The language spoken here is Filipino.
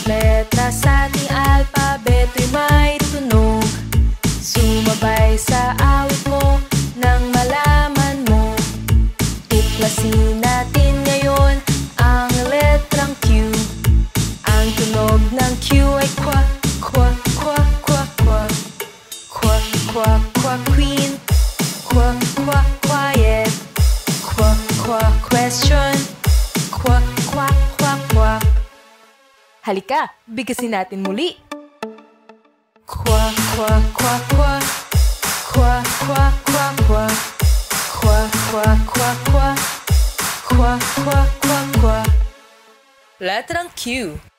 letra sa ating alpabeto'y may tunog. Sumabay sa awit mo nang malaman mo. Tuklasin natin ngayon ang letrang Q. Ang tunog ng Q ay kwa, kwa, kwa, kwa, kwa. Kwa, kwa, kwa, queen. Kwa, kwa, quiet. Kwa, kwa, question. Kwa, kwa, kwa, kwa. Halika, bigkasin natin muli. Kwa, kwa, kwa, kwa. Kwa, kwa, kwa, kwa. Kwa, kwa, kwa, kwa. Kwa, kwa, kwa, kwa. Letrang Q.